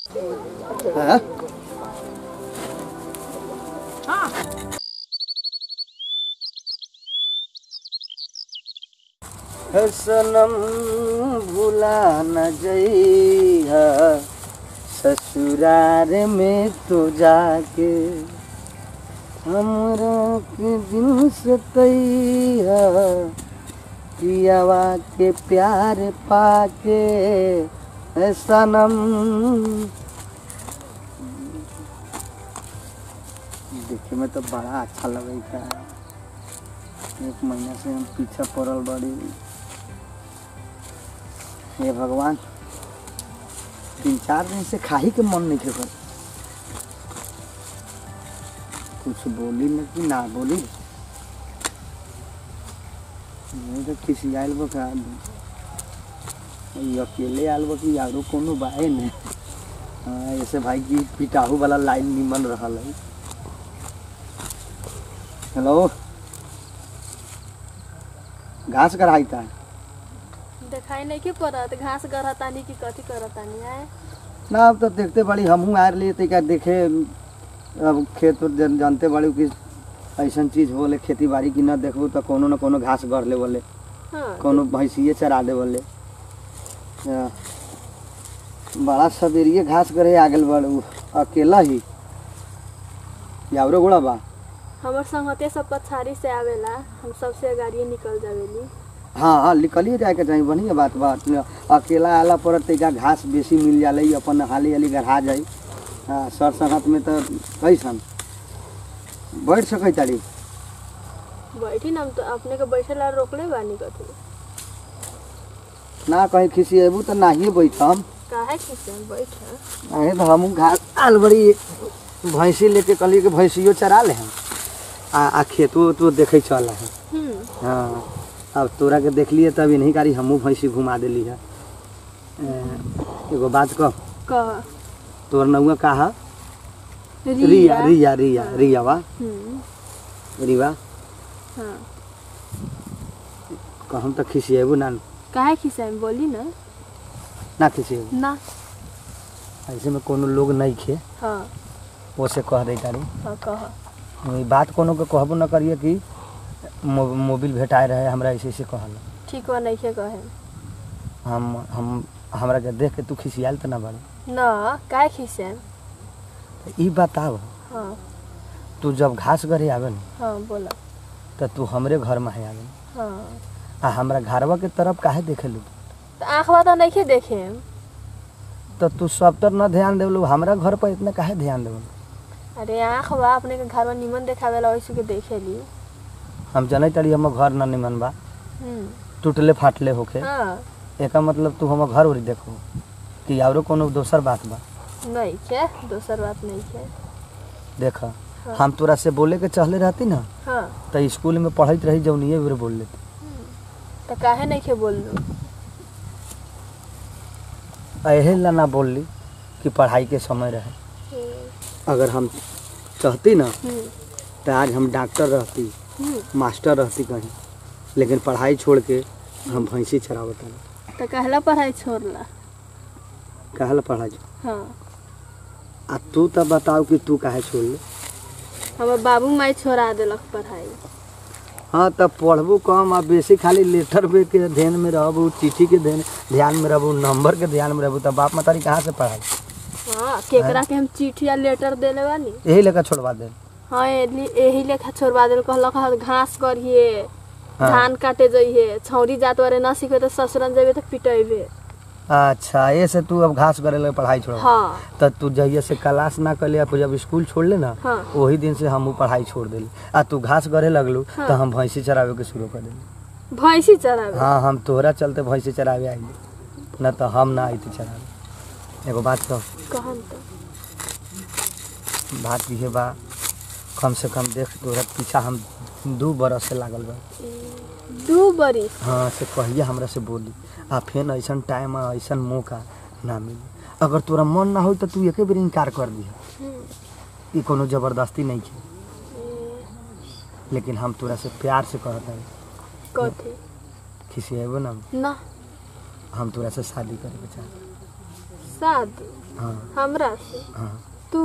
हाँ? सनम भुला न जइहा ससुरार में तो जाके हमरा के दिल से तैया पियावा के प्यार पाके सनम। देखे में तो बड़ा अच्छा लगता है। 1 महीना से हम पीछा पड़ल बड़ी। हे भगवान 3-4 दिन से खाही के मन नहीं कर। कुछ बोली न कि ना बोली नहीं तो किसी आयल बा का अकेले आयल बा कि यारो कोनो बाए ने। ऐसे भाई की पिटाहू वाला लाइन निमन रहा है। हेलो घास कराईता दिखाई नहीं कि पड़त घास गरतानी की कथी करतानी है ना। अब तो देखते बड़ी हमहू आए लिए थे क्या देखे। अब खेत जानते बड़ी कि ऐसा चीज बोले खेती बाड़ी की ना देखबू तो कोनो न कोनो घास गढ़ ले बोले। हाँ। कोनो भैंसिए चरा दे बोले। बड़ा सवेरिए घास करे आगल बड़ू अकेला ही यावरो गोड़ा बा। हमर संगते सब पछाड़ी से आवेला हम सबसे गाड़ी निकल जावेली। हाँ निकलिए जाए के चाहिए बढ़िया बात अकेला आला पर तैका घास बेसी मिल जाले अपन हाली हाली गढ़ा जाए। हाँ सर संगत में तो कैसन बैठ सके तारी बैठी ना तो अपने के बैठेला रोकले बानी कथी ना कहीं खिसी अबू तो नहीं बैठम। काहे खिसी बैठ अरे तो हम घास आल बड़ी भैंसी लेके कली के भैंसियो चरा ले हैं आ खेतो तो देखे चल है। हाँ अब तोरा के देख लिए तब नहीं कारी हमू भैंसी घुमा दिली है। एगो बात कह तोर नौआ कहा रिया रिया रिया रिया वा रिवा। हाँ कहम तो खिसिएबू ना काहे खिसिएम बोली ना खिसिएबू ना ऐसे में कोनो लोग नहीं खे। हाँ ओसे कह दे तारी। हाँ कह बात कोनो के कहबो न करिए कि मोबाइल भेटाए रहे हमरा ऐसे कहल ठीक बा नहीं कहे। हम हमरा के देख के तू खिसियाल तो ना बड़े ना काहे खिसियाम। ई बताओ। हाँ तू जब घास गरे आवे न। हाँ बोला तो तू हमरे घर में आवे। हाँ आ हमरा घरवा के तरफ काहे देखे लू तो आँखवा तो नहीं देखे तो तू सब तर न ध्यान देवलू हमरा घर पर इतना काहे ध्यान देवलू। अरे आँखवा अपने के घर में निमन देखावेला वैसे के देखे ली। हम जनै तड़ी हम घर न निमन बा टूटले फाटले होके। हाँ एका मतलब तू हम घर उरी देखो कि औरो कोनो दोसर बात बा नहीं के दोसर बात नहीं के देख। हाँ। हम तोरा से बोले के चहले रहती ना। हाँ तो स्कूल में पढ़त रही जौनिए बेर बोल लेती तो काहे नहीं के बोल लू एहे ला ना बोल ली कि पढ़ाई के समय रहे। अगर हम चाहती ना तो आज हम डॉक्टर रहती मास्टर रहती कहीं लेकिन पढ़ाई छोड़ के हम भैंसी चरावत तो कहला पढ़ाई छोड़ला कहला पढ़ाई। हाँ आ तू तब बताओ कि तू काहे छोड़ ले। हमार बाबू माई छोड़ा देलक पढ़ाई। हाँ तब पढ़बू कम आ बेसी खाली लेटर पे के ध्यान में रहबू चिट्ठी के ध्यान में रहबू नंबर के ध्यान में रहबू तब बाप मतारी कहाँ से पढ़ाई। हाँ केकरा के हम चिट्ठी या लेटर देले बानी यही लेकर छोड़वा दे। हाँ यही लेखा छोड़वा दे कहलक घास करिए। हाँ। धान काटे जाइए छौरी जात वाले ना सीखे तो ससुरन जाबे तो पिटेबे। अच्छा ऐसे तू अब घास करे लगे पढ़ाई छोड़। हाँ तो तू जहिया से क्लास ना कर लिया जब स्कूल छोड़ ले ना। हाँ। वही दिन से हम पढ़ाई छोड़ दिली आ तू घास करे लगलू। हाँ। तो हम भैंसी चरावे के शुरू कर दिली। भैंसी चरावे हाँ हम तोहरा चलते भैंसी चरावे आई न तो हम ना आई थी चरावे। एगो बात कह बात ये बा कम से कम देख तोहरा पीछा हम 2 बरस से लागल बा। 2 बरिस। हाँ से कहिए हमरा से बोली आ फिर ऐसा टाइम ऐसा मौका ना मिली। अगर तोरा मन ना हो तो तू एक बेर इनकार कर दिया। ये कोनो जबरदस्ती नहीं है लेकिन हम तोरा से प्यार से कहता है कथी खिसिएबो ना ना हम तोरा से शादी करे के चाहते। शादी हाँ हमरा से हाँ तू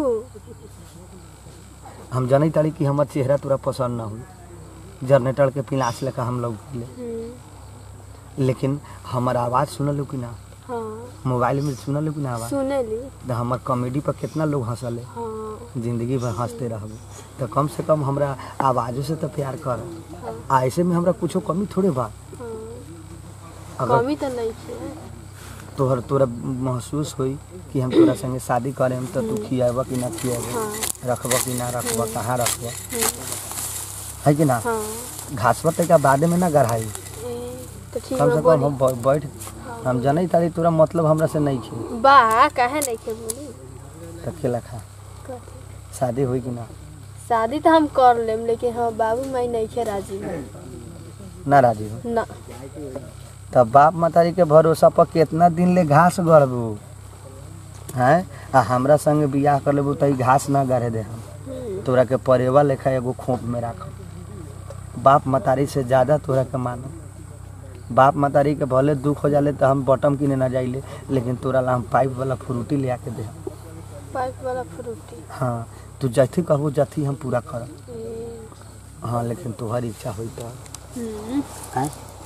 हम जानी तारी कि हमार चेहरा तोरा पसंद ना हुई जनरेटर के पिलास लेकर हम लोग लेकिन हमार आवाज़ सुनल कि ना हाँ मोबाइल में सुनल कि ना आवाज़ सुनेली तो हमार कॉमेडी पर कितना लोग हंसले हाँ जिंदगी भर हंसते रहबे तो कम से कम हमरा आवाज़ों से तो प्यार कर ऐसे में हमरा कुछ कमी थोड़े बा अगर कमी तो नहीं है तोरा महसूस हुई कि हम तोरा संगे शादी करें तो तू खियाबा कि ना खियाबा रखबा कि ना रखबा कहाँ रखबा है कि ना घासवा तक बाद में ना गढ़ाई तो ठीक कम है से कम हम बैठ हम जानी तारी तोरा मतलब हमरा से नहीं खे बा काहे नहीं के बोली तो खेला खा शादी हुई कि ना शादी तो हम कर लेम लेकिन हाँ बाबू माई नहीं के राजी है ना राजी हो ना तब बाप मतारी के भरोसा पर कितना दिन ले घास गढ़बू हैं आ हमरा संगे बियाह कर लेबू तो घास ना गढ़े दे हम तोरा के परेवा लेखा एगो खोप में राख बाप मतारी से ज़्यादा तोरा के मानो बाप मतारी के भले दुख हो जाले तो हम बटम किने ना जाइले लेकिन तोरा ला हम पाइप वाला फ्रूटी ले आके दे पाइप वाला फ्रूटी हाँ तू जथी कहबू जथी हम पूरा करब हाँ लेकिन तोहर इच्छा हुई तो हैं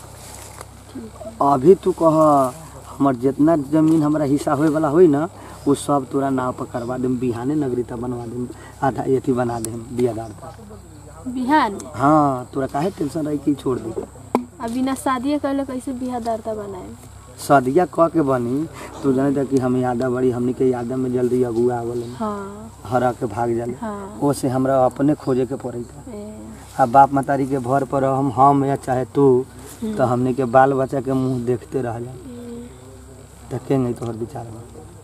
अभी तू कह हमार जितना जमीन हमारा हिस्सा होए वाला होई ना वो सब तोरा नाव पर करवा देम बिहाने नगरीता बनवा देम आधा एथी बना देम बियादार पर बिहान हाँ तोरा काहे टेंशन रही कि छोड़ दे अभी ना शादी कर ले कैसे बिहादारता बनाए सदिया कह के बनी तू जाने था कि हम यादा बड़ी हमनी के यादा में जल्दी अगुआ आवल हाँ हरा के भाग जाले हाँ वो से हमरा अपने खोजे के पड़ी था अब बाप मतारी के भर पर हम या चाहे तू तो हमने के बाल बच्चा के मुंह देखते रह जाए तो के नहीं तोहर विचार बा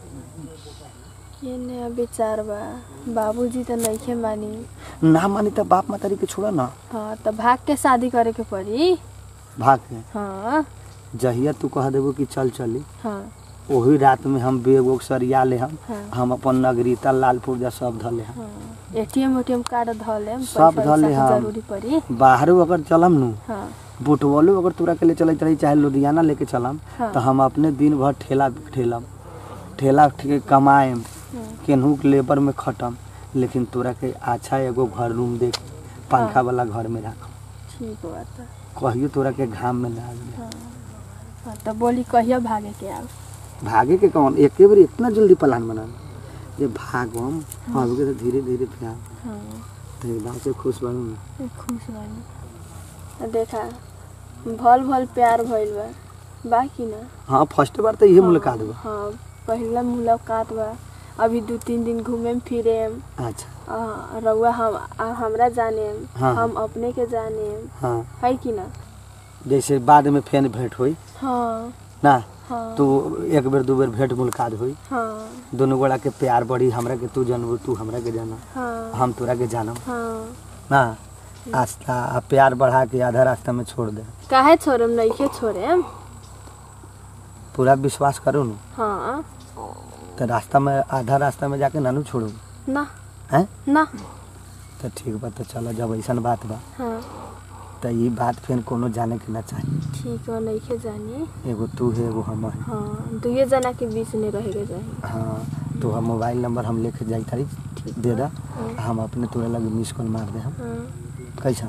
ये नया विचार बा बाबूजी तो नहीं के मानी ना मानी तो बाप मतारी के छोड़ा ना हाँ तो भाग के शादी करे के पड़ी भाग के हाँ जहिया तू कह देबो कि चल चली हाँ वही रात में हम बेग उग सरिया ले हाँ। हम अपन नगरीता लालपुर जा सब धले हम एटीएम उटीएम कार्ड धले सब धले हम जरूरी पड़ी बाहरो अगर चलम नु हाँ बुटवलो अगर तोरा के ले चलत रही चाहे लुधियाना लेके चलम हाँ। तो हम अपने दिन भर ठेला कमाएम केनहू के लेबर में खटम लेकिन तोरा के अच्छा एगो घर रूम देख पंखा वाला घर में राख ठीक बात कहियो तोरा के घाम में ना आवे हाँ तो बोली कहियो भागे के आव भागे के कौन एके बार इतना जल्दी प्लान बना ये भागम अब के तो धीरे धीरे प्यार हाँ तो एकदम से खुश बनू ना खुश बानी देखा भल प्यार भइल बा बाकी ना हाँ फर्स्ट बार तो ये मुलाकात बा हाँ पहला मुलाकात बा अभी 2-3 दिन घूमे फिरे अच्छा रउआ हमरा जाने हाँ। हम अपने के जाने हाँ है कि ना जैसे बाद में फेन भेंट हुई हाँ ना हाँ तो एक बेर दो बेर भेंट मुलाकात हुई हाँ दोनों गोड़ा के प्यार बढ़ी हमरा के तू जानबू तू हमरा के जाना हाँ हम तोरा के जानम हाँ ना आस्था आ प्यार बढ़ा के आधा रास्ता में छोड़ दे काहे छोड़म नहीं के छोड़े पूरा विश्वास करो न हाँ तो रास्ता में आधा रास्ता में जाके नानू छोड़ू ना हैं ना तो ठीक बा तो चलो जब ऐसा बात बा हाँ तो ये बात फिर कोनो जाने के ना चाहिए ठीक है नहीं के जानी एगो तू है एगो हम है हाँ दुए जना के बीच में रह के जाए हाँ तो हम मोबाइल नंबर हम लेके जाई तारी दे दा हम अपने तोरे लगे मिस कॉल मार दे हम कैसा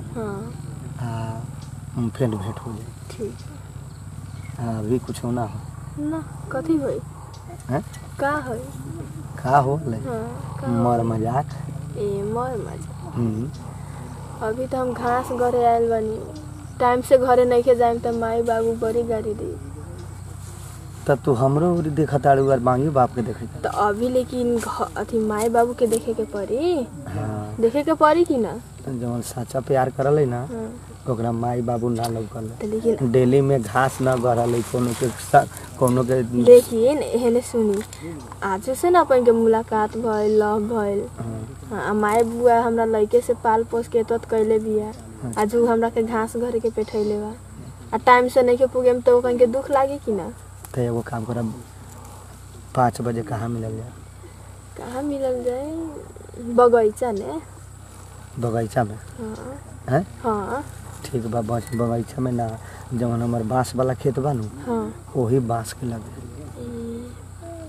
हाँ फिर भेंट हो जाए ठीक अभी कुछ होना हो ना कथी होई हैं का होई का हो ले हाँ मर मजाक ए मर मजा अभी तो हम घास घरे आयल बनी टाइम से घरे नहीं के जाए तो माई बाबू बड़ी गाड़ी दी तब तो हमरो देखा ताड़ू और मांगी बाप के देखे तो अभी लेकिन अथी माई बाबू के देखे के पड़ी हाँ देखे के पड़ी कि ना जवन सच्चा प्यार करल है ना हाँ ओकरा माई बाबू ना लौकल तो लेकिन डेली में घास न गड़ल है कोनो के लेकिन एहने सुनी आज से ना अपन के मुलाकात भइल लव भइल हाँ माई बुआ हमरा लइके से पाल पोस के तत कैले बिया आज उ हमरा के घास घरे के पेठैले बा आ टाइम से नहीं के पुगेम तो ओकन के दुख लागी कि ना तो एगो काम करब 5 बजे कहाँ मिलल जाए कहाँ मिलल जाए बगीचा ने बगीचा में हाँ हैं हाँ ठीक बा बगीचा में ना जवन हमार बांस वाला खेत बा नु हाँ वही बांस के लगे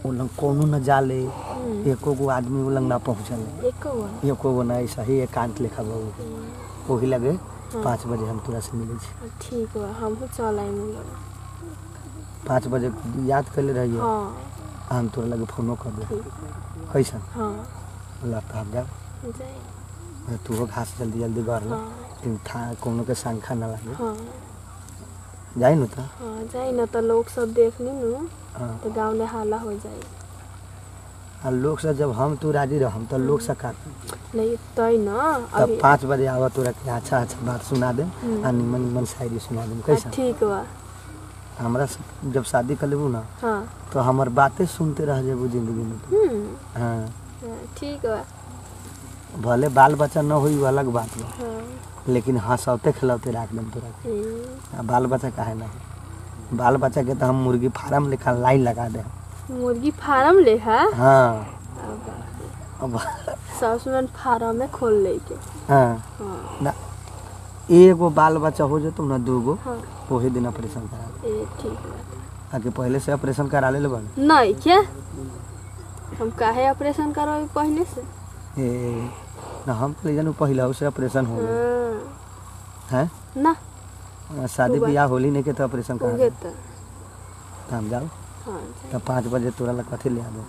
वो लंग कोनो न जाले एको गो आदमी वो लंग ना पहुँचले एको गो ना ऐसा ही एकांत लेखा बहु वही लगे 5 बजे हम तोरा से मिले छी। ठीक बा हम चल आइम 5 बजे याद कर ले रहिए। हम तोरा लगे फोनो कर दे कैसा। लता हम जाओ तू घास जल्दी जल्दी कर ले था कोनो के संख्या ना लगे जाई न त जाई न त लोग सब देखनी न तो गांव में हाला हो जाई। आ लोग से जब हम तू राजी रह हम तो लोग से का नहीं तई न तब 5 बजे आवा तोरा के अच्छा अच्छा बात सुना दे आ निमन निमन शायरी सुना दे कैसा। ठीक बा हमरा जब शादी कर लेबू ना तो हमार बातें सुनते रह जेबू जिंदगी में। हां ठीक बा भले बाल बच्चा न होई अलग बात बा लेकिन हंसौते खिलौते राख देम तोरा के। बाल बच्चा काहे ना बाल बच्चा के तो हम मुर्गी फार्म लेखा लाइन लगा दे। मुर्गी फार्म लेखा। हां अब ससुरन फार्म में खोल ले के। हां ना एगो बाल बच्चा हो जतो ना दूगो वही दिन ऑपरेशन करा। ठीक बा आके पहले से ऑपरेशन करा ले बन नहीं क्या हम काहे ऑपरेशन करवाई पहले से। ना हम ले जानू पहला से ऑपरेशन हो गया है ना शादी ब्याह होली नहीं के तो ऑपरेशन करा तो हम जाओ। तो 5 बजे तोरा ला कथी ले आ दे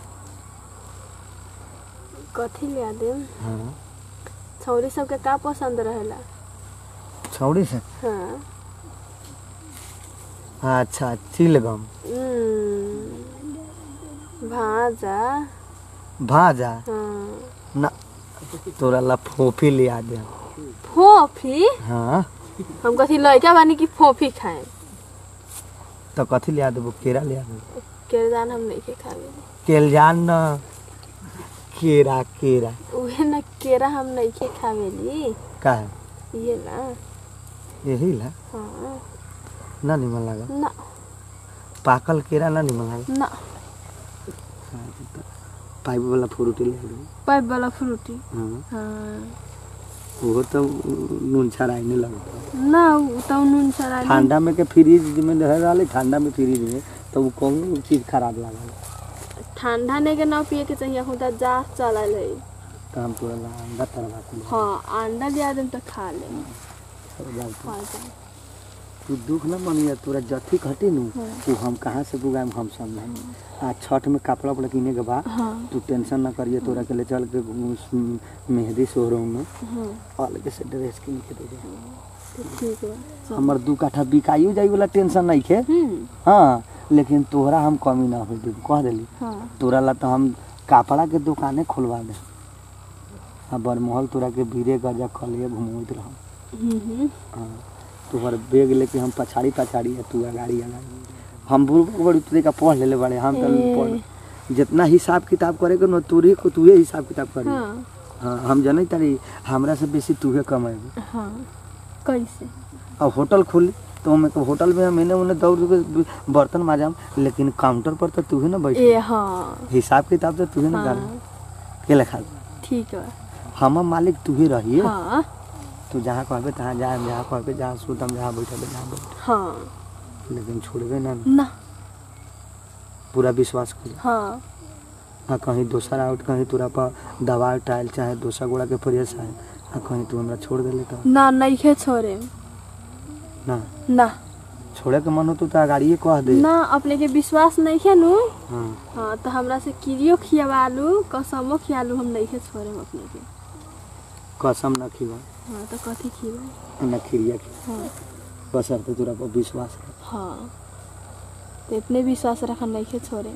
कथी ले आ दे। छौरी सब के का पसंद रहेला छौरी से। अच्छा चिलगम भाजा भाजा ना तोरा ला फोफी ले आ दे। फोफी। हां हम कथी लइका बानी की फोफी खाए तो कथी ले आ देबो केरा ले आ देबो। केरजान हम नहीं के खावे केलजान न केरा केरा उहे न केरा हम नहीं के खावेली का है ये ना यही ला। हां ना निमन लगा ना पाकल केरा ना निमन लगा ना पाइप वाला फ्रूटी ले लो पाइप वाला फ्रूटी। हां वो तो नून छराई नहीं लगता ना तो नून छराई ठंडा में के फ्रिज में रह रहा ठंडा में फ्रिज में तो वो कौन चीज खराब लगा। ठंडा नहीं के ना पिए के चाहिए खुदा जा चला ले तो हम पूरा अंडा तरवा के। हां अंडा ले आदम तो खा ले तू दुख न मनिया तोरा जथी घटी नु तू हम कहां से बुगाम हम समझाई। आ छठ में कपड़ा उपड़ा किने के बाद तू टेंशन ना करिए तोरा के ले चल के मेहंदी शोरूम में अलग से ड्रेस किन के दे दे। ठीक है हमर 2 काठा बिकाइयो जाई वाला टेंशन नहीं खे। हां लेकिन तोरा हम कमी ना हो दे कह देली। तोरा ला तो हम कपड़ा के दुकाने खुलवा दे। आ बरमहल तोरा के भीरे गजा खलिए घुमोत रह। हां तोहर बैग लेके हम पछाड़ी पछाड़ी है तू गाड़ी हम बड़ी तू का पढ़ ले बड़े हम तो पढ़ जितना हिसाब किताब करे के न तोरे को तूहे हिसाब किताब करी। हां हम जाने तारी हमरा से बेसी तूहे कमाएबे। हां कैसे अब होटल खोली तो मैं होटल में मैंने उन्हें दौड़ के बर्तन माजाम लेकिन काउंटर पर तो तूहे ना बैठ। हां हिसाब किताब तो तूहे ना कर के लिखा। ठीक है हम मालिक तूहे रहिए। हां तू जहाँ कहबे तहाँ जाए जहाँ कहबे जहाँ सुतम जहाँ बैठबे जहाँ बैठ। हां लेकिन छोड़बे ना ना पूरा विश्वास कर। हां हाँ कहीं दोसर आउट कहीं तोरा पर दवाई टाइल चाहे दोसर गोड़ा के प्रयास है हाँ कहीं तू हमरा छोड़ देले तो ना नहीं के छोड़े ना ना छोड़े के मन हो तो गाड़िए कह दे ना अपने के विश्वास नहीं है नु। हां हां तो हमरा से किरियो खियावालू कसमो खियालू हम नहीं के छोड़े अपने के कसम न खिवा। हां तो कथी खिवा न खिरिया की। हां बस अब तोरा पर विश्वास है। हां तो इतने विश्वास रखन नहीं के छोड़े।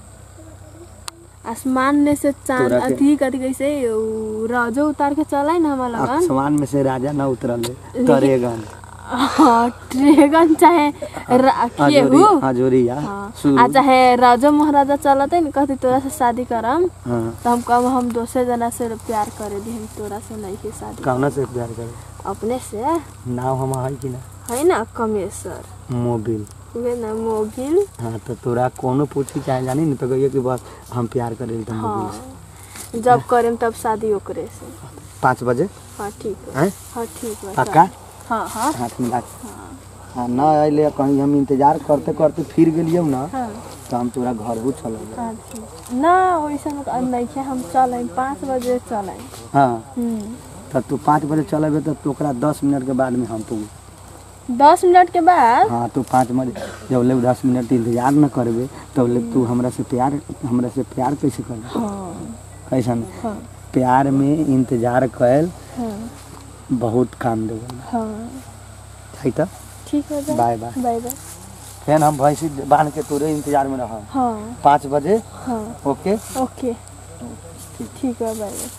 आसमान में से चांद अधिक अधिक कैसे राजो उतार के चलाए ना हमारा लगन आसमान में से राजा ना उतरले तरेगन। हां ट्रेगन चाहे केहू हजोरिया आ चाहे राजा महाराजा चलते न कहती तोरा से शादी करम तो हम कब हम दूसरे जना से प्यार करे दी हम तोरा से नहीं के शादी। कौना से प्यार करे अपने से नाम हम है कि ना है ना कमेश्वर मोबिल वे ना मोबिल। हाँ तो तोरा कोनो पूछी चाहे जानी न तो कहिए कि बस हम प्यार करे तो मोबिल से जब करेम तब शादी ओकरे से 5 बजे। हां ठीक है हां ठीक है पक्का। हां हां हां ना आइले कहीं हम इंतजार करते करते फिर गेलियो ना तो हम तोरा घर भी चल अच्छा ना वैसा नहीं है, हम चल 5 बजे चल। हाँ तो तू 5 बजे चलेबे तो तोकरा 10 मिनट के बाद में हम तो 10 मिनट के बाद। हाँ तो 5 बजे जब ले 10 मिनट इंतजार न करबे तब ले तू हमरा से प्यार कैसे करबे? हाँ कैसा नहीं? हाँ प्यार में इंतजार कैल हाँ बहुत काम देवेला। हाँ ठीक है, हो जाए। Bye bye. Bye bye. फिर हम भैंसी बांध के तोरे इंतजार में रह। हाँ 5 बजे। हाँ ओके ओके ठीक है, बाय बाय।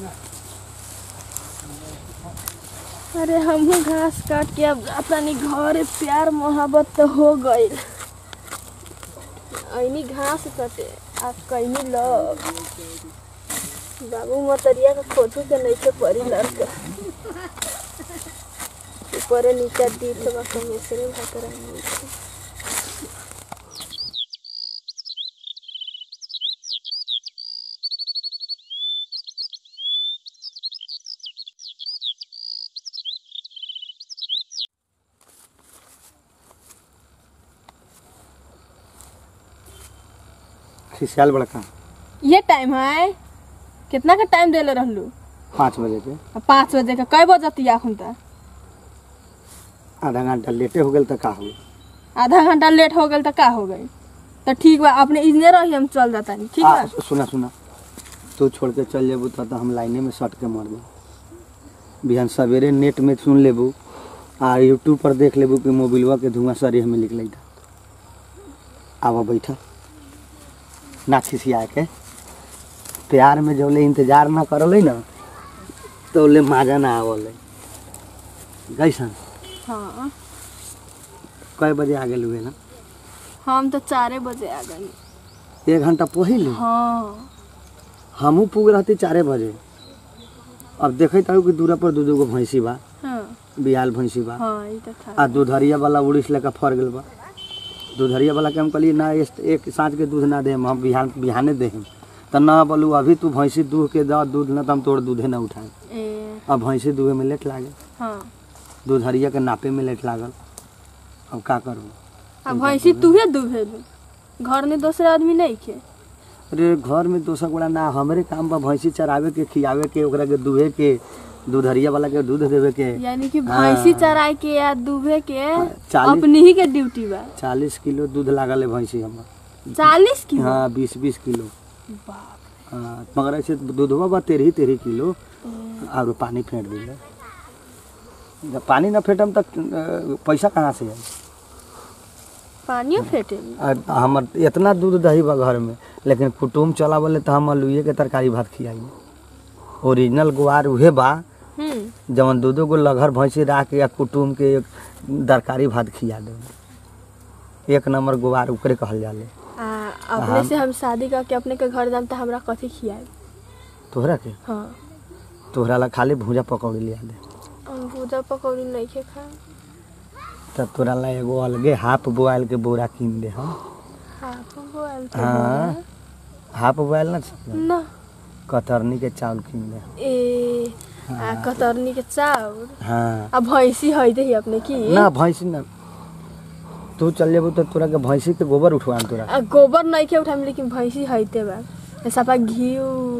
अरे हम घास काट के अब अपनी घर प्यार मोहब्बत तो हो गई। ऐनी घास कटे आप कहीं लग बाबू मतरिया का खोजू के नहीं के परी लड़का ऊपर नीचे दी तो बस मिस्री भाकर खिसियाल बड़का ये टाइम है कितना का टाइम देले रहलू? 5 बजे के। 5 बजे का कई बजतिया हम त आधा घंटा लेटे हो गेल त का हो? आधा घंटा लेट हो गल त का हो गई? तो ठीक बा अपने इजने रही हम चल जाता नहीं। ठीक बा सुना तू छोड़ के चल जेबू तो हम लाइने में सट के मर जाऊ। बिहान सवेरे नेट में सुन लेबू आ यूट्यूब पर देख लेबू कि मोबिलवा के धुआं शरीर में निकल आवा बैठा ना खिसिया के। प्यार में जब ले इंतजार ना करले ना तो ले मजा ना आवले। कैसन? हाँ कई बजे आ गेल हुए ना? हम तो 4 बजे आ गई। 1 घंटा पहले? हाँ हमू पुग रहती 4 बजे। अब देखे तारू कि दूरा पर दू गो भैंसी बा। हाँ बियाल भैंसी बा। हाँ ई तो था। आ दूधरिया वाला उड़ीस लेकर फर गेल बा। दूधरिया वाला के हम कहलिए ना एक साँझ के दूध ना दे हम बिहाने दे तो ना बोलू अभी तू भैंसी दूह के द दूध ना तो हम तोड़ दूधे ना उठाए। अब भैंसी दूहे में लेट लागे। हाँ दूधरिया के नापे में लेट लागल। अब का करूँ? अब भैंसी तूहे दूहे घर में दूसरे आदमी नहीं के? अरे घर में दोसर बड़ा ना हमरे काम बा भैंसी चरावे के खियावे के ओकरा के दूहे के दूधरिया वाला के दूध देवे के। यानी कि भैंसी चराए के या दूहे के 40 अपनी ही के ड्यूटी बा। 40 किलो दूध लागल है भैंसी हमर। 40 किलो? हाँ 20 किलो। बाप हाँ मगर ऐसे दूधवा बा 13 किलो और पानी फेंट दिले। जब पानी ना फेंटम तक पैसा कहाँ से है? पानियो फेंटे? हमर इतना दूध दही बा घर में लेकिन कुटुम चला बोले तो हम आलूए के तरकारी भात खियाई। ओरिजिनल गुआर उहे बा जवन दूधो को लघर भैंसी रख के या कुटुम के तरकारी भात खिया दे। 1 नंबर गुआर उकरे कहल जाले। अपने से हम शादी करके अपने के घर जाम तो हमरा कथी खियाई? तोहरा के? हाँ तोहरा ला खाली भूजा पकौड़ी लिया दे। हम भूजा पकौड़ी नहीं के खाए। तब तोरा ला एगो अलगे हाफ बोआइल के बोरा कीन दे हम। हाफ बोआइल के? हाँ हाफ बोआइल ना कतरनी के चावल कीन दे। ए कतरनी के चावल? हाँ अब भैंसी है दे अपने की? ना भैंसी ना तू चल जेबू तो तोरा के भैंसी के गोबर उठवा तोरा। गोबर नहीं के उठाम लेकिन भैंसी है ते बा। सपा घी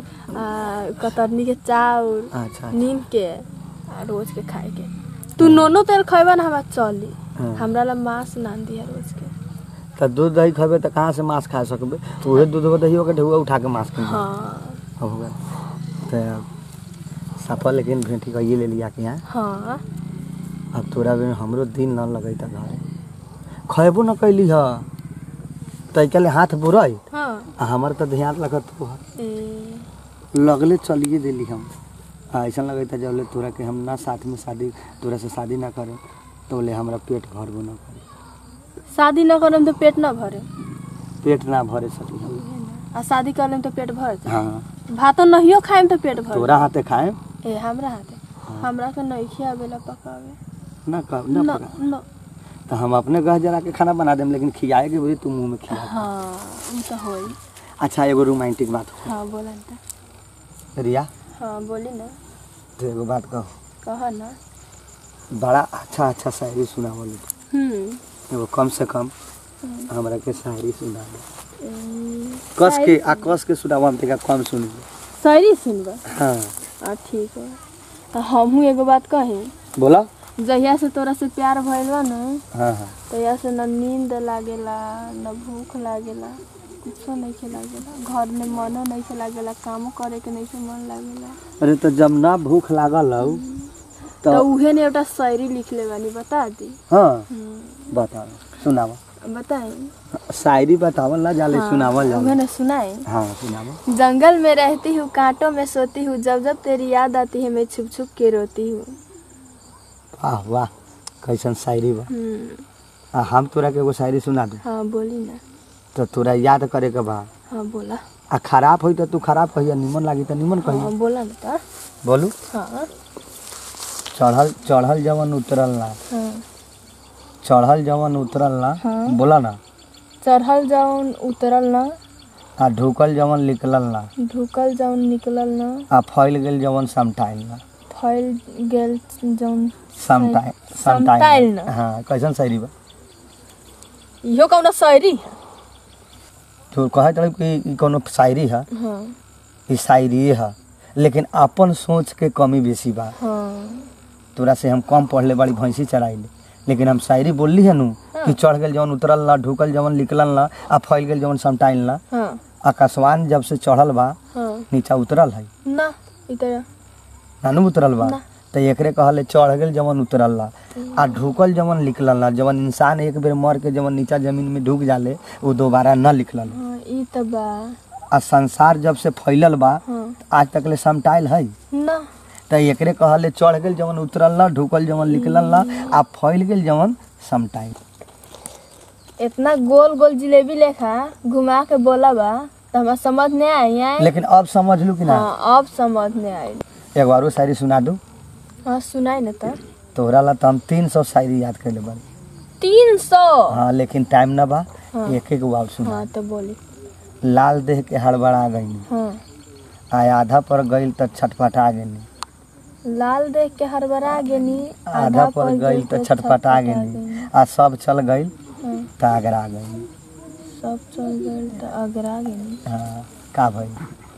कतरनी के चावल अच्छा नीम के रोज के खाए के। तू नोनो तेल खैबा ना हमरा चली। हमरा ला मांस ना दिया रोज के। तो दूध दही खबे तो कहाँ से मांस खा सकबे? उहे दूधवा दही के ढुआ उठा के मांस खा। हाँ हो गया तो सफल लेकिन भेंटी का ये ले लिया के यहाँ। हाँ अब तोरा भी हमरो दिन न लगे था घर खैबो न कैली है तैके हाथ बुराई। हाँ हमार तो ध्यान लगत लगले चलिए दिली हम। ऐसा लगे था जब ले तोरा के हम ना साथ में शादी तोरा से शादी ना करे तो ले हमारा पेट भरबो न करे। शादी न करम तो पेट न भरे? पेट ना भरे सकी हम। आ शादी करम तो पेट भर जाए? हाँ भातो नहियो खाएम तो पेट भर? तोरा हाथे खाएम। ए हमरा हाथे? हमरा के नहीं खियावेला पकावे ना पका तो हम अपने गह जरा के खाना बना देम लेकिन खियाए के बोली तू मुंह में खिया। हाँ उ तो होई। अच्छा एगो रोमांटिक बात हो। हाँ बोला ना रिया। हाँ बोली ना। तो एगो बात कह ना। बड़ा अच्छा शायरी सुनावल एगो कम से कम हमरा के शायरी सुना दे। कस के सुनावा हम तका कम सुनी। शायरी सुनबा? हां ठीक है। तो हमहू एगो बात कही। बोला। जहिया से तोरा से प्यार भइल बा ना, हां तहिया से न नींद लागेला न भूख लागेला, कुछो नहीं लागेला, घर में मनो नहीं लागेला, काम करे के नहीं मन लागेला। अरे तो जब ना भूख लागल हौ तो उहे ने एउटा शायरी लिखले बानी, बता दी। हां बता, सुनावा। बताएं। शायरी बतावल ना जाले, सुनावल जाले। उन्हें सुनाए। हाँ सुनावा। जंगल में रहती हूँ, कांटों में सोती हूँ, जब जब तेरी याद आती है मैं छुप छुप के रोती हूँ। वाह वाह, कैसन शायरी बा। हम तोरा के एगो शायरी सुना दू। हाँ बोली ना। तो तोरा याद करे के बा। हाँ बोला। आ खराब होई तो तू खराब कहिया, निमन लागी तो निमन कहिया। हाँ बोला ना। बोलू। हाँ। चढ़ल जवन उतरल ना। हाँ। चढ़ल जवन उतरल ना। हाँ। बोला ना। चढ़ल जवन उतरल ना। आ ढुकल जवन निकलल ना। ढुकल जवन निकलल ना। आ फैल गेल जवन समटाइल ना। फैल गेल जवन समटाइल ना। हाँ कैसन शायरी बा। इहो कौनो शायरी है? तो कहे तड़े कि कोनो शायरी है। हाँ। ई शायरी है, लेकिन अपन सोच के कमी बेसी बा। हाँ। तोरा से हम कम पढ़ले बड़ी भैंसी चराइले, लेकिन हम शायरी बोलली है नु। हाँ। कि चढ़ गेल जवन उतरल ना, ढुकल जवन निकलल ना, आ फैल गेल जवन समटाइल ना। हाँ। आकाशवान जब से चढ़ल बा। हाँ। नीचा उतरल है ना, इधर नानू उतरल बा। तो एकरे कहले चढ़ गेल जवन उतरल ला। आ ढुकल जवन निकलल ला, जवन इंसान एक बेर मर के जवन नीचा जमीन में ढुक जाले वो दोबारा न निकलल। हाँ, ई त बा। आ संसार जब से फैलल बा। हाँ। आज तक ले समटाइल है ना। तो एकरे कहले चढ़ गेल जवन उतरल ना, ढुकल जवन निकलल ना, आ फैल गेल जवन समटाइल। इतना गोल गोल जिलेबी लेखा घुमा के बोला बा तो हमारा समझ नहीं आई। लेकिन अब समझ लू कि ना? हाँ, अब समझ नहीं आई। एक बार शायरी सुना दू। हाँ सुनाई ना। तोहरा ला तो हम 300 शायरी याद कर ले बानी। 300? हाँ लेकिन टाइम ना बा। हाँ। एक एक बार सुना। हाँ तो बोली। लाल देह के हड़बड़ा गई। हाँ। आधा पर गई तो छटपटा गई। लाल देख के हड़बड़ा गेनी, आधा पर गई तो छटपटा गई। आ सब चल गई तो आगरा गई। सब चल गई तो आगरा गई। हाँ का भाई।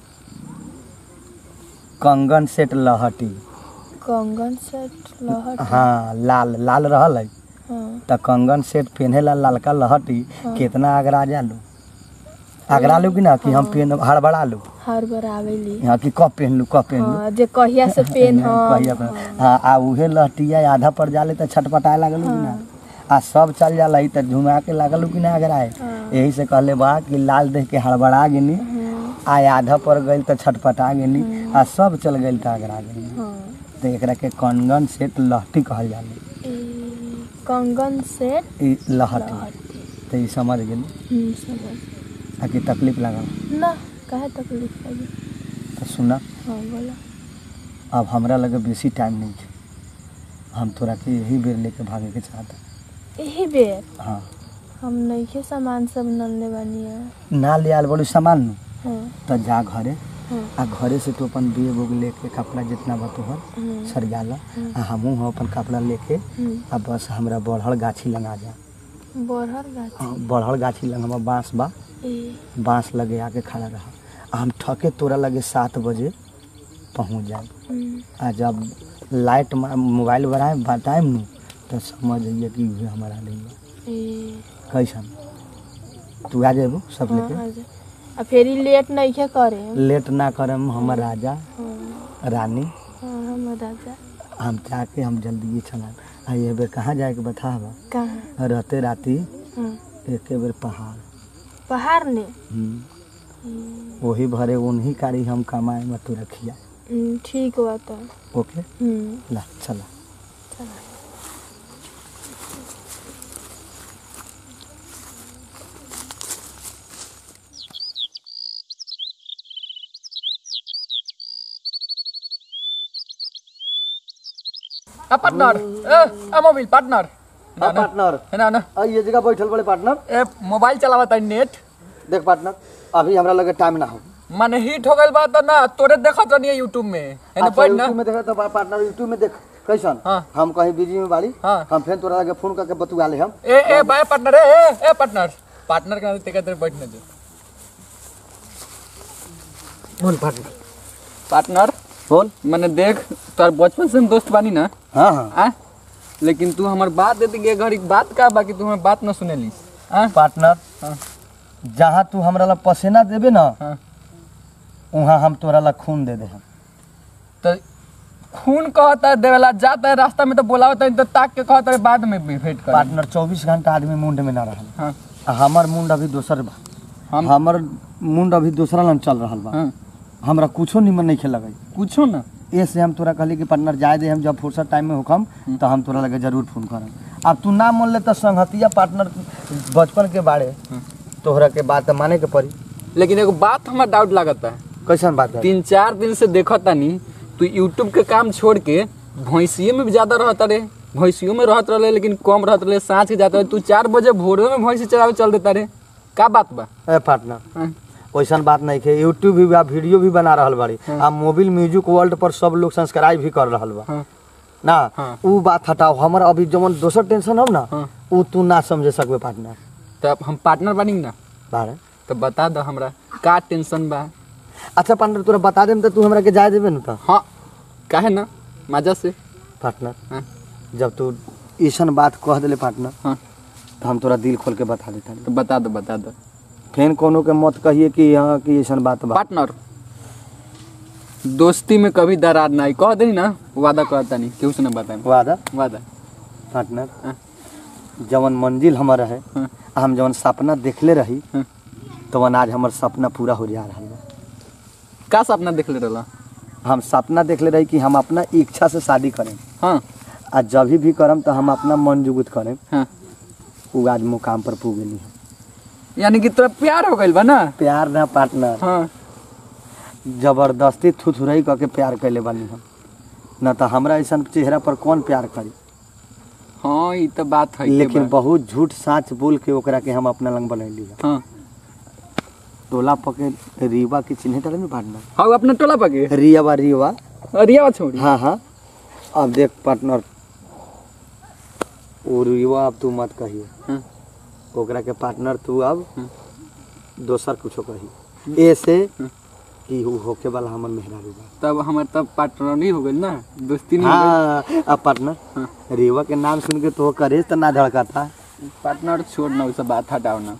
कंगन सेट लहटी। कंगन सेट लहटी। हाँ लाल लाल रहल है। हाँ। तो कंगन सेट पहने ला ललका लहटी। हाँ। कितना आगरा जालू, आगरा लू कि ना कि। हाँ। हम पेन हड़बड़ा लू, हड़बड़ावेली। हाँ कि कब पहन लू, कब पहन लू। हाँ, जे कहिया से पेन। हाँ आ उहे लहटिया आधा पर जाले तो छटपटाए लागल कि ना। आ सब चल जाला तो झुमा के लागल कि ना आगरा है। यही से कहले बा कि लाल देख के हड़बड़ा गेनी। आधा पर गई तो छटपटा गेनी। आ सब चल गई तो आगरा गेनी। तो एकरा के कंगन सेट लहटी कहल जाले। कंगन सेट लहटी। तो ये समझ गेली। समझ। आके तकलीफ लागल ना? काहे तकलीफ लगी? तो सुना। हाँ बोला। अब हमरा लगे बेसी टाइम नहीं है, हम तोरा के यही बेर लेके भागे के चाहता। यही बेर? हाँ। हम नहीं के सामान सब नल्ले बानी है। ना ले आल बड़ू सामान नु। हाँ। तो जा घरे। हाँ। आ घरे से तो अपन बैग उग लेके कपड़ा जितना बा तोहर सरियाला। आ हमहू हम अपन कपड़ा लेके आ बस हमरा बढ़ल गाछी लगा जा। बढ़ल गाछी? हाँ बढ़ल गाछी लग हमार बाँस बा। बाँस लगे आके खड़ा रहा। हम ठके तोरा लगे 7 बजे पहुँच जाए। आ जब लाइट मोबाइल बताएम नु तो समझ जाइए कि उहे हमारा नहीं बा। कैसन तू आ जेबू सब लेके। आ फेरी लेट नहीं के करे? लेट ना करम, हमर राजा रानी। हम राजा। हम जाके हम जल्दी चला। आ ये बेर कहाँ जाए के बता बा? कहाँ? रहते राती एक बेर पहाड़। पहाड़ ने? वही भरे उन्हीं कारी हम कमाए में तू रखिया। ठीक हुआ तो। ओके। ला चला। पार्टनर मोबाइल पार्टनर पार्टनर है ना ये जगह बैठल बड़े पार्टनर। मोबाइल चलावता नेट। देख पार्टनर अभी हमरा लगे टाइम ना हो। माने हिट हो गइल बा त ना तोरे देखत नहीं यूट्यूब में। है ना बैठ ना। यूट्यूब में देखा तो पार्टनर यूट्यूब में देख कैसन हाँ। हम कहीं बिजी में बाड़ी हाँ। हम फिर तोरा लगे फोन करके बतुआ ले हम ए बाय पार्टनर ए पार्टनर पार्टनर के नाते कहते बैठने दे बोल पार्टनर पार्टनर बोल मैंने देख तोर बचपन से हम दोस्त बानी ना हाँ हाँ आ लेकिन तू हमार बात देते के घर एक बात का बाकी तू हमार बात न सुनेली आ पार्टनर हाँ। जहाँ तू हमरा ला पसीना देबे ना हाँ। वहाँ हम तोरा ला खून दे दे हम तो खून कहता है देवेला जाता है रास्ता में तो बोलावता है तो ताक के कहता है बाद में भी भेंट कर पार्टनर 24 घंटा आदमी मुंड में ना रहल हाँ हमर मुंड अभी दोसर बा हमर मुंड अभी दूसरा लन चल रहल बा हाँ हमरा कुछो निमन नहीं खेल लगे पूछो ना ऐसे हम तोरा कहली कि पार्टनर जाए दे हम जब फुर्सत टाइम में होकम तो हम तोरा लगे जरूर फोन करम अब तू ना मान ले तो संगतिया पार्टनर बचपन के बारे तोहरा के बात माने के पड़ी लेकिन एगो बात हमारा डाउट लागता है कैसन बात है 3-4 दिन से देखता नहीं तू यूट्यूब के काम छोड़ के भैंसिये में भी ज्यादा रहता रे भैंसियों में रहत रहे लेकिन कम रहत रहे सांझ के जाता रहे तू 4 बजे भोर में भैंसी चरावे चल देता रे का बात बा ए पार्टनर हाँ। वैसन बात नहीं है यूट्यूब भी बा वीडियो भी बना रहल बाड़ी आ मोबाइल म्यूजिक वर्ल्ड पर सब लोग सब्सक्राइब भी कर रहल बा हाँ। ना हाँ। उ बात हटाओ हमर अभी जवन दोसर टेंशन हो ना हाँ। उ तू ना समझे सकबे पार्टनर तब हम पार्टनर बनी ना बारे तो बता दो हमरा का टेंशन बा अच्छा पार्टनर तोरा बता देम तो तू हमरा के जाए देबे ना तो हाँ काहे ना मजा से पार्टनर हाँ। जब तू ऐसन बात कह देले पार्टनर हाँ तो हम तोरा दिल खोल के बता देता तो बता दो फेन कोनो के मत कहिए कि यहाँ की ऐसन बात बा पार्टनर दोस्ती में कभी दरार नहीं कह दे ना वादा करता नहीं केहू से ना बताए वादा वादा पार्टनर हाँ। जवन मंजिल हमारा है हाँ। हम जवन सपना देखले रही हाँ। तवन आज हमर सपना पूरा हो जा रहा है का सपना देख ले रहा हम सपना देखले रही कि हम अपना इच्छा से शादी करें हाँ आ जब भी करम तो हम अपना मन जुगुत करें हाँ उ आज मुकाम पर पुगेली है यानी कि तोरा प्यार हो गइल बा ना प्यार ना पार्टनर हाँ जबरदस्ती थुथुरई करके प्यार कैले बानी हम न तो हमरा ऐसा चेहरा पर कौन प्यार करी हाँ ये तो बात है लेकिन बहुत झूठ साच बोल के ओकरा के हम अपना लंग बनैली हाँ टोला पके रीवा के चिन्हे तले में पार्टनर हाँ अपना टोला पके रियावा रिवा रिया छोड़ी हाँ हाँ अब देख पार्टनर वो रिवा अब तू मत कहिए हाँ। ओकरा के पार्टनर तू अब दोसर कुछो कही ऐसे कि उ होके वाला हमर मेहरारू बा तब हमारे तब पार्टनर नहीं हो गइल ना दोस्ती नहीं हो हाँ अब पार्टनर हाँ। रिवा के नाम सुन के तो करेज तो ना धड़काता गइल पार्टनर छोड़ ना उसे बात हटाओ ना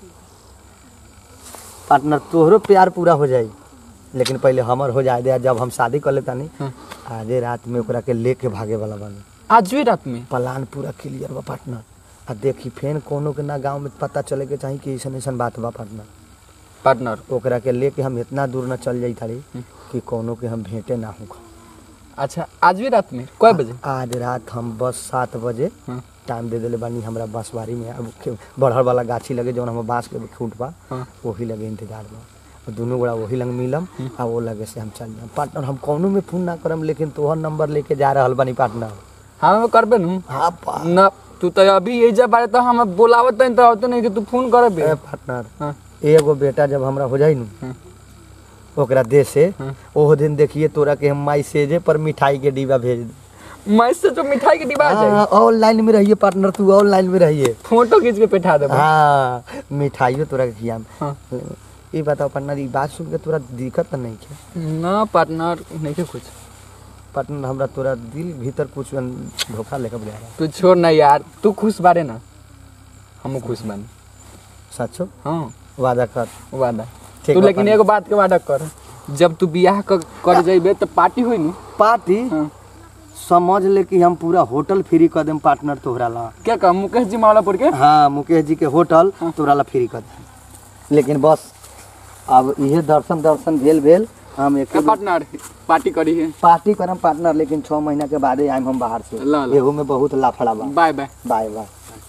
पार्टनर तोहरो प्यार पूरा हो जाई लेकिन पहले हमर हो जाए दे जब हम शादी कर लेता नहीं हाँ। आधे रात में ओकरा के लेके भागे वाला बानी आज भी रात में प्लान पूरा क्लियर बा पार्टनर आ देखी फेन कोनो के ना गांव में पता चले के चाही कि ऐसन ऐसन बात बा पार्टनर पार्टनर ओकरा के लेके हम इतना दूर न चल जाई थारी कि कोनो के हम भेंटे ना हो अच्छा आज भी रात में कय बजे आज रात हम बस 7 बजे हाँ। टाइम दे देले बानी हमरा बांसबारी में अब बढ़ल वाला गाछी लगे जौन हम बांस के खूंट बा हाँ। वही लगे इंतजार बा और दोनों गोड़ा वही लंग मिलम आ वो लगे से हम चल जाम पार्टनर हम कौनो में फोन ना करम लेकिन तोहर नंबर लेके जा रहल बानी पार्टनर हाँ करबे नु हाँ ना तू तो अभी यही जा बारे तो हम बोलावत नहीं तो होते नहीं कि तू फोन करबे पार्टनर हाँ। एगो बेटा जब हमरा हो जाई नु हाँ। ओकरा दे से हाँ। ओह दिन देखिए तोरा के हम मैसेजे पर मिठाई के डिब्बा भेज दे मैं से जो मिठाई के डिब्बा आ जाए ऑनलाइन में रहिए पार्टनर तू ऑनलाइन में रहिए फोटो खींच के बैठा दे हाँ मिठाइयो तोरा के खियाम हाँ। ये बताओ पार्टनर ये बात सुन के तोरा दिक्कत नहीं है ना पार्टनर नहीं के कुछ पार्टनर हमरा तोरा दिल भीतर कुछ धोखा लेकर बुला रहा तू छोड़ ना यार तू खुश बारे ना हम खुश बानी सचो हाँ वादा कर वादा ठीक तू बा लेकिन एगो बात के वादा कर जब तू बियाह कर जाइबे तो पार्टी होई नी पार्टी हाँ। समझ ले कि हम पूरा होटल फ्री कर देम पार्टनर तोहरा ला क्या कह मुकेश जी मावलापुर के हाँ मुकेश जी के होटल तोहरा ला फ्री कर देम लेकिन बस अब ये दर्शन भेल हम एक पार्टनर पार्टी करी है पार्टी करम पार्टनर लेकिन 6 महीना के बाद आइम हम बाहर से ला ला। एगो में बहुत लाफड़ा बा बाय बाय बाय बाय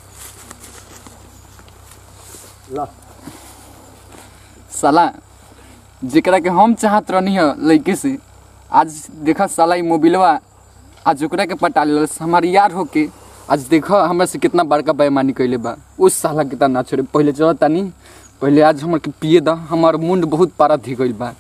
ला साला जेकरा के हम चाहत रहनी है लड़के से आज देखा साला ई मोबिलवा आज ओकरा के पटा ले हमार यार होके आज देखा हमरा से कितना बड़का बेईमानी कैले बा उस साला कितना ना छोड़े पहले चलता नहीं पहले आज हमर के पिए दा हमार मुंड बहुत पारा धी गइल बा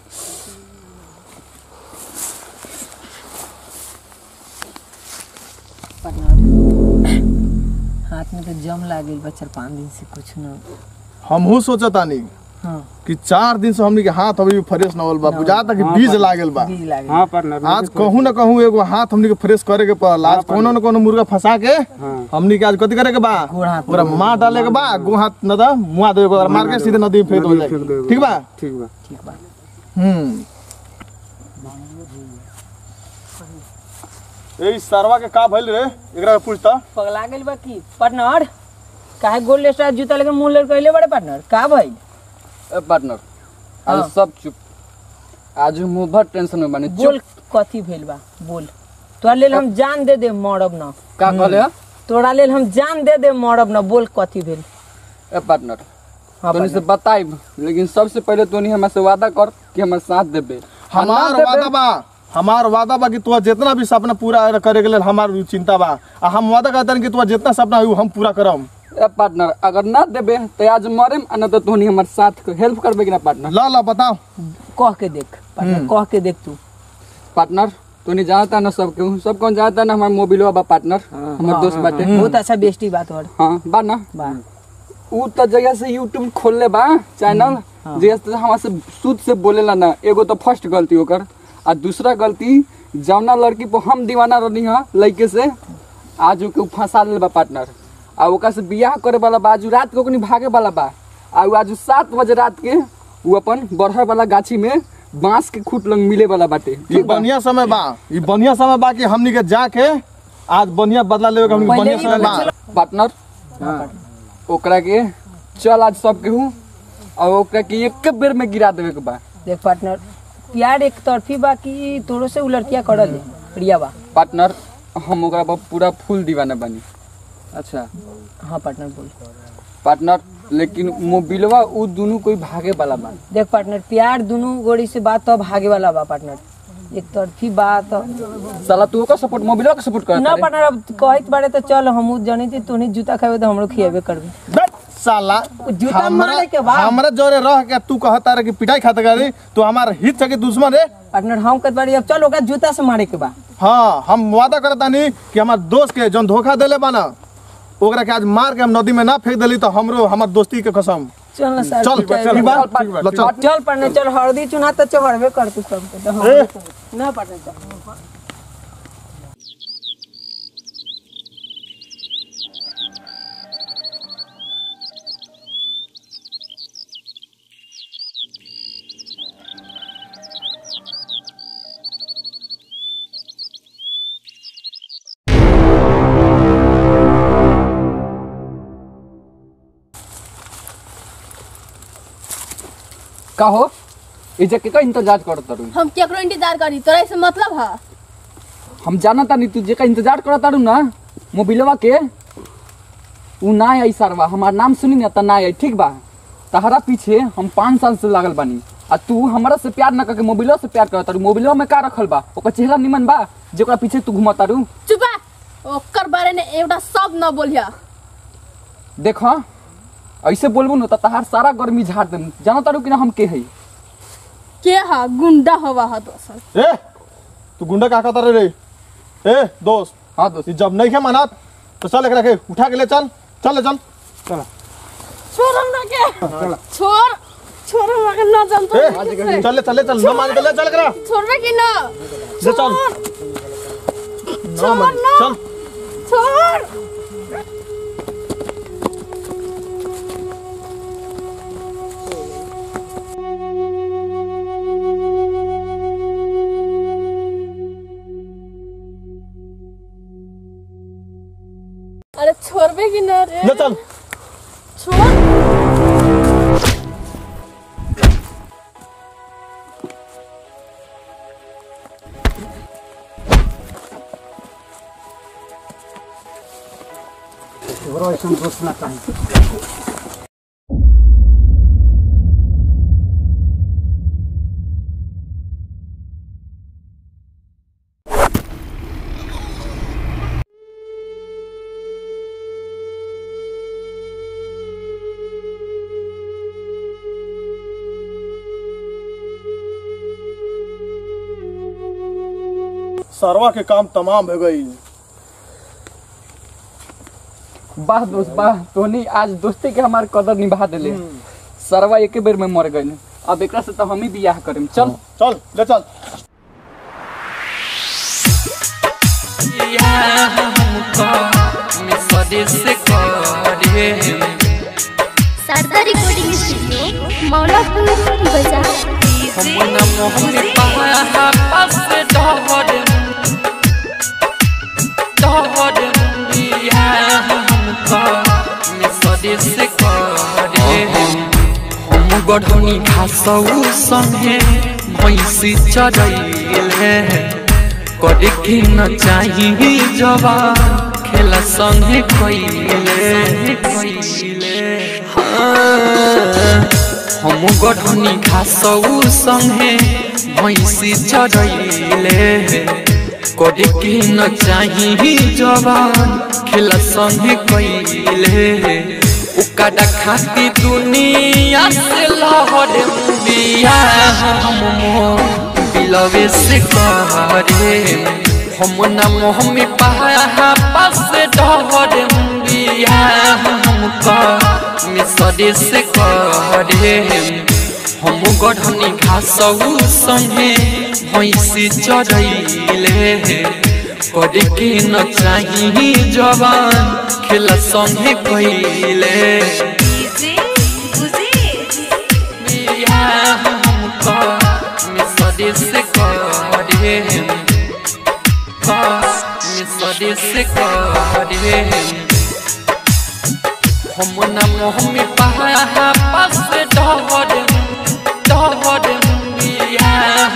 जम लागल बा 4-5 दिन से कुछ न। हमहू सोचतानी हाँ कि 4 दिन से हमनी के हाथ अभी फ्रेश न होल बा, बुझाता कि बीज लागल बा। बीज लागल। हाँ पार्टनर आज कहूँ न कहूँ एगो हाथ हमनी के फ्रेश करे के पड़ल। आज कोनो न कोनो मुर्गा फंसा के हमनी के आज कथी करे के बा, गोड़ हाथ पूरा मार डाले के बा, गो हाथ न दा मुआ देवे के बा, मार के सीधे नदी में फेंक दो जाए। ठीक बा? ठीक बा। ठीक बा। ए सरवा के का भइल रे, एकरा के पूछता। पगला गेल बा की पार्टनर? काहे गोल्ड स्टार जूता लेके मुंह लेके कइले बड़े पार्टनर? का भाई पार्टनर आज सब चुप। आज हम भर टेंशन में बानी। बोल कथी भेल बा, बोल। तोरा लेल हम जान दे दे, मरब ना। का कहले? तोरा लेल हम जान दे दे, मरब ना। बोल कथी भेल? ए पार्टनर हाँ तोनी से बताइब, लेकिन सबसे पहले तोनी हमरा से वादा कर कि हमर साथ देबे। हमार वादा बा कि तोरा जितना भी सपना पूरा करे के लेल हमार चिंता बा। आ हम वादा करते कि तोरा जितना सपना हो हम पूरा करम। ए पार्टनर अगर ना देबे तो आज मरेम, आ ना तो तोनी हमर साथ हेल्प करबे कि ना पार्टनर? ला बताओ। कह के देख पार्टनर, कह के देख तू। पार्टनर तोनी जानता ना सब कौन जानता ना हमार मोबिलवा बा पार्टनर, हमर दोस्त बाटे। बहुत अच्छा बेस्टी बात और हां बा ना बा। उ त जगह से यूट्यूब खोलले बा चैनल, जगह से हमरा से शुद्ध से बोलेला ना। एगो तो फर्स्ट गलती ओकर, आ दूसरा गलती जौना लड़की पर हम दीवाना रहनी है लड़के से, आज ओके फंसा ले बा पार्टनर। आ ओकरा से बियाह करे वाला बा, आज रात के ओकनी भागे वाला बा। आ आज 7 बजे रात के उ अपन बढ़े वाला गाछी में बांस के खूट लंग मिले वाला बाटे। ई बढ़िया समय बा, ई बढ़िया समय बा कि हमनी के जाके आज बढ़िया बदला लेवे के हमनी के बढ़िया समय बा। पार्टनर ओकरा के चल आज सब केहू और ओकरा के एक बेर में गिरा देवे के बा। देख पार्टनर, प्यार एक तरफी बा कि तोरो से उ लड़किया करल है प्रिया बा। पार्टनर हम ओकरा पर पूरा फुल दीवाना बनी। अच्छा हाँ पार्टनर बोल। पार्टनर लेकिन मोबिलवा उ दोनों कोई भागे वाला बा। देख पार्टनर, प्यार दोनों गोड़ी से बात तो भागे वाला बा पार्टनर, एक तरफी बात। साला तू ओकर सपोर्ट मोबिलवा के सपोर्ट करत ना पार्टनर, अब कहत बारे तो चल हमहू जनी थी तोनी जूता खावे तो हमरो खियाबे करबे। साला जूता मारे के बाद हमरा जोरे रह के तू कहता रे कि पिटाई खाता करे, तू हमार हित के दुश्मन रे। पार्टनर हम कहत बारी अब चल ओकरा जूता से मारे के बा। हाँ हम वादा करता नहीं कि हमार दोस्त के जौन धोखा देले बा ना, ओकरा के आज मार के हम नदी में ना फेंक देली तो हमरो हमार दोस्ती के कसम। चल ना सर, चल ठीक बा, चल चल पार्टनर चल, हल्दी चुना तो चढ़बे कर तू सब के ना पार्टनर चल। का हो इजे के का इंतजार करत तारू? हम केकरो इंतजार करी, तोरा से मतलब है? हम जानता नहीं तू जे का इंतजार करत तारू ना मोबिलवा के, उ ना आई सरवा। हमार नाम सुनी ना त ना आई, ठीक बा? तहरा पीछे हम 5 साल से लागल बानी, आ तू हमरा से प्यार ना करके मोबिलवा से प्यार करत तारू। मोबिलवा में का रखल बा? ओकर चेहरा निमन बा जेकरा पीछे तू घुमत तारू? चुपा, ओकर बारे में एवटा सब न बोलिया। देख ऐसे बोलबू न त तहार सारा गर्मी झाड़ देम। जानो तारू कि ना हम के हई? के हा गुंडा हवा हा दोस्त। ए तू गुंडा का कहता रे? ए दोस्त, हां दोस्त, जब नहीं है मनात तो चल एकरा के उठा के ले चल। चल चल चल छोड़ हमरा के, छोड़ हमरा के ना जानतो। चल ना मान के ले चल एकरा। छोड़बे कि ना? ले चल ना मान चल। छोड़। अरे छोड़बे कि ना रे? ले चल। छोड़। ऐसा दोस्त ना कहीं। सरवा के काम तमाम हो गई। वाह दोस्त वाह, तोनी आज दोस्ती के हमार कदर निभा देले। सरवा एक बेर में मर गइल, अब एकरा से तो हम ही बियाह करेम। चल चल ले चल। शारदा रिकॉर्डिंग स्टूडियो मौलापुर बाजार। गढ़नी घासऊ संगे भैंसी चरैले करे के न चाहिए जवान खेला संगे कैले हम गढ़नी घासऊ संगे भैंसी चरैले करे के न चाहिए जवान खेला संगे कैले उकाडा खाती दुनिया से लहर बिया हम बिलवे से करे हम न मोह में पहा पास डहर बिया हम मिसरे से करे हम गढ़नी घासऊ संगे भैंसी चरैले करे के न चाहिए जवान खेला संगे कैले मिसरे से करे मिसरे से करे हम न मोह में पहा पास डहर बिया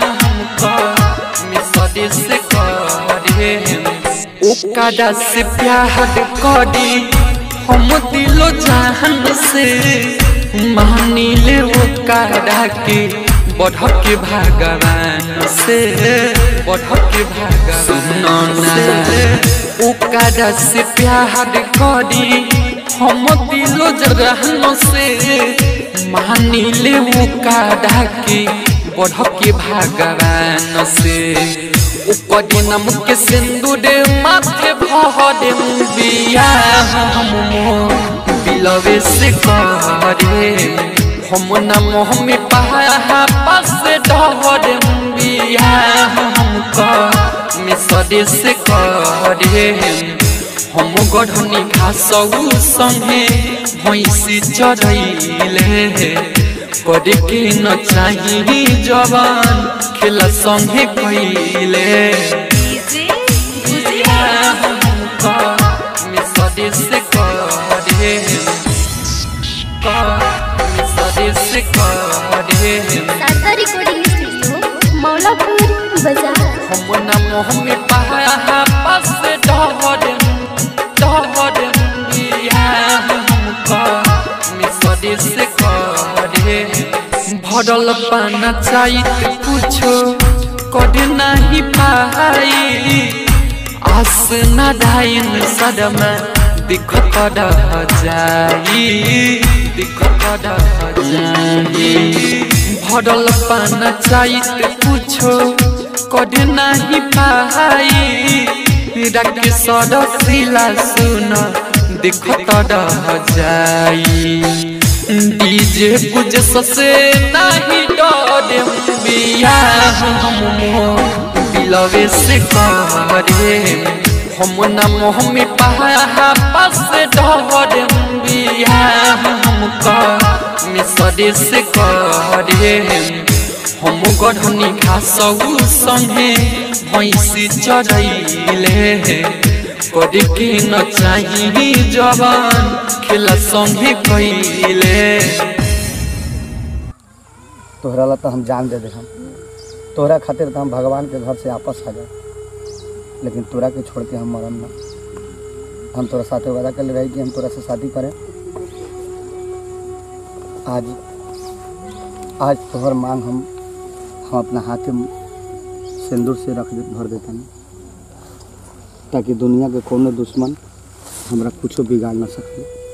मिसरे से करे ओकादा से प्यार करी हम दिलो जान से मानिले ओकादा के बढ़ के भगवान से बढ़ के भगवान से ओकादा से प्यार करी हम दिलो जान से मानिले ओकादा के बढ़ के भगवान से नम के सिंदूर माथे भरे बिया हम बिलवे से करे हम न मोह में पहा पास डहर बिया हम मिसरे से करे हम गढ़नी घासऊ संगे भैंसी चरैले करे के न चाहिए जवान खेला संगे कैले मिसरे से करे मिसरे से करे शारदा रिकॉर्डिंग स्टूडियो मौलापुर बाजार। हम न मोह में पहा पास डहर बिया मिसरे से करे भरल पाना चाहिए कुछो कर नहीं पाई आस न धाइन सदम दिखत रह जाई दिखत रह जाई भरल पाना चाहिए कुछो कर नहीं पाई रख सदसिला सुन दिखत रह जाई डीजे कुछ ससे नहीं डरे बिया हम बिलवे से करे हम न मोह में पहा पास डहर बिया हम मिसरे से करे हम गढ़नी घासऊ संगे भैंसी चरैले करे के न चाहिए जवान खेला संगे कैले। तोहरा ला तो हम जान दे हम तोहरा खातिर तो हम भगवान के घर से वापस आ जाए, लेकिन तोरा के छोड़ के हम मरम ना। हम तोरा साथे वादा कर ले रही कि हम तोरा से शादी करें। आज तोहर मांग हम अपना हाथ सिंदूर से भर देता नहीं, ताकि दुनिया के कोनो दुश्मन हमरा कुछ बिगाड़ ना सके।